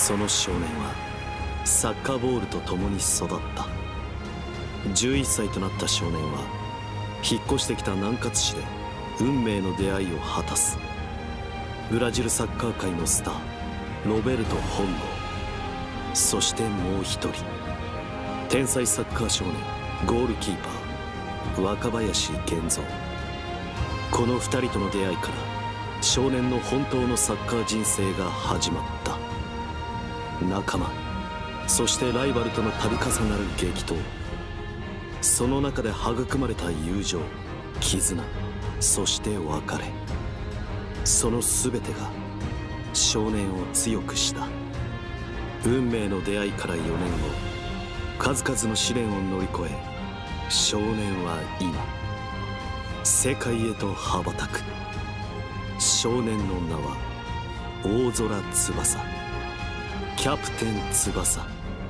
その少年はサッカーボールと共に育った。11歳となった少年は引っ越してきた南葛市で運命の出会いを果たす。ブラジルサッカー界のスターロベルト本郷、そしてもう一人天才サッカー少年ゴールキーパー若林源三。この2人との出会いから少年の本当のサッカー人生が始まった。仲間、そしてライバルとの度重なる激闘、その中で育まれた友情、絆、そして別れ、その全てが少年を強くした。運命の出会いから4年後、数々の試練を乗り越え少年は今世界へと羽ばたく。少年の名は大空翼、キャプテン翼。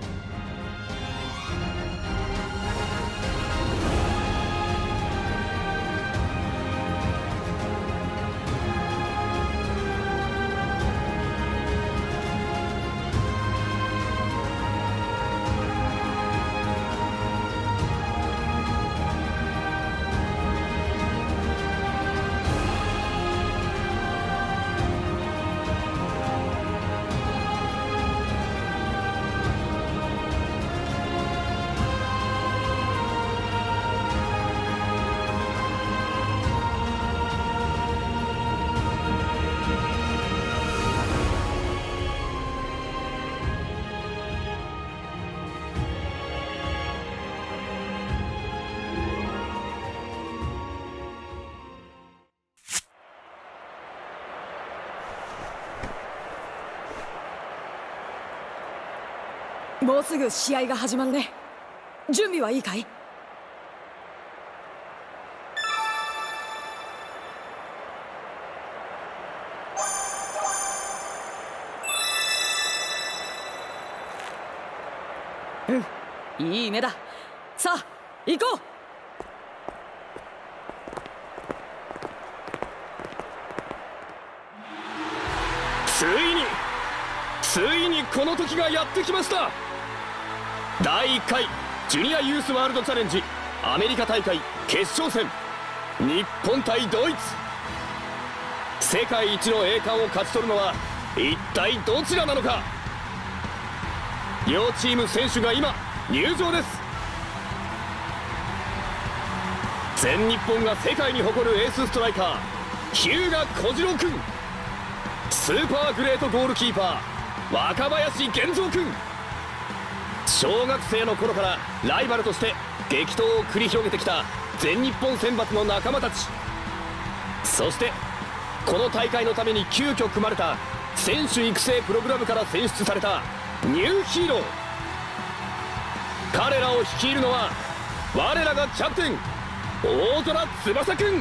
もうすぐ試合が始まるね。準備はいいかい？うん、いい目だ。さあ行こう。 ついにこの時がやってきました。第1回ジュニアユースワールドチャレンジアメリカ大会決勝戦、日本対ドイツ。世界一の栄冠を勝ち取るのは一体どちらなのか。両チーム選手が今入場です。全日本が世界に誇るエースストライカー日向小次郎君、スーパーグレートゴールキーパー若林源三君。小学生の頃からライバルとして激闘を繰り広げてきた全日本選抜の仲間たち、そしてこの大会のために急遽組まれた選手育成プログラムから選出されたニューヒーロー。彼らを率いるのは我らがキャプテン大空翼君。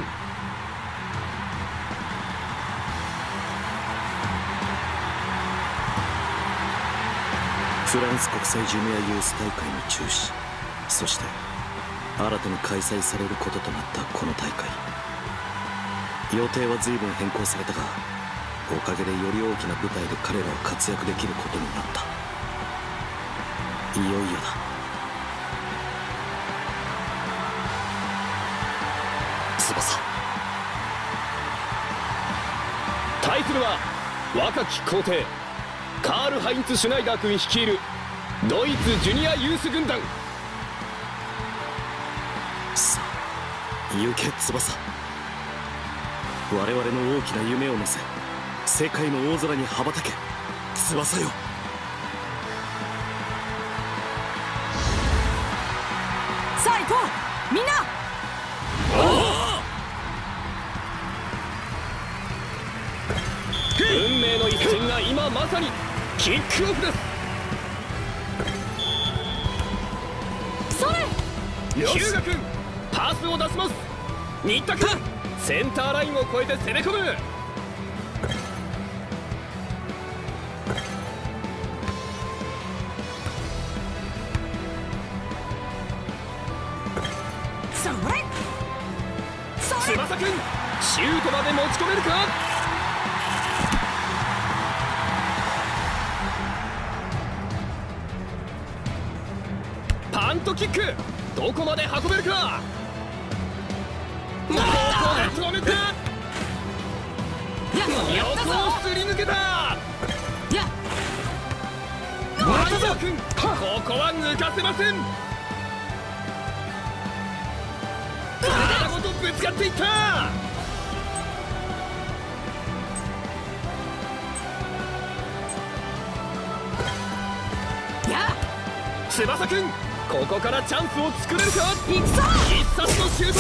フランス国際ジュニアユース大会の中止、そして新たに開催されることとなったこの大会。予定は随分変更されたが、おかげでより大きな舞台で彼らは活躍できることになった。いよいよだ。翼。 対するは若き皇帝カール・ハインツ・シュナイダー君率いるドイツジュニアユース軍団。 さあ行け翼。我々の大きな夢を乗せ世界の大空に羽ばたけ翼よ。 さあ行こうみんな。 運命の一戦が今まさにキックオフです。 それ。 日向君パスを出します。新田君センターラインを越えて攻め込む。 それ。 翼君シュートまで持ち込めるか。 トキック、どこまで運べるか。ここで止めた。横をすり抜けた。ワイド君、ここは抜かせません。体ごとぶつかっていった。翼くん、ここからチャンスを作れるか。 行くぞ。 必殺のシュートでゴールを狙う。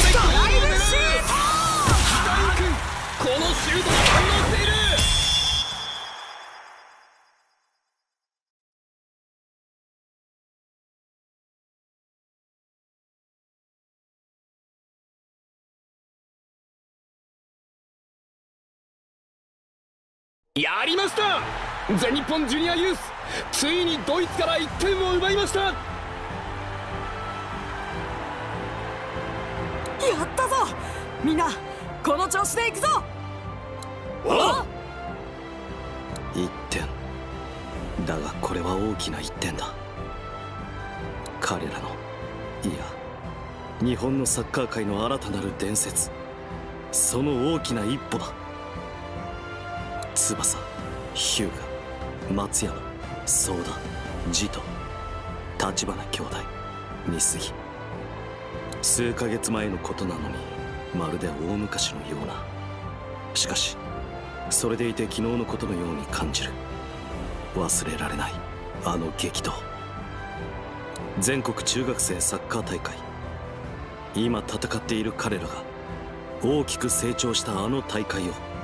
大君、このシュートに反応している。やりました。全日本ジュニアユース、ついにドイツから1点を奪いました。やったぞ。みんなこの調子でいくぞ。 1点だが、これは大きな1点だ。彼らの、いや日本のサッカー界の新たなる伝説、その大きな一歩だ。翼、日向、松山、相田、慈と橘兄弟、美杉。数ヶ月前のことなのにまるで大昔のような。しかしそれでいて昨日のことのように感じる。忘れられないあの激闘。全国中学生サッカー大会、今戦っている彼らが大きく成長したあの大会を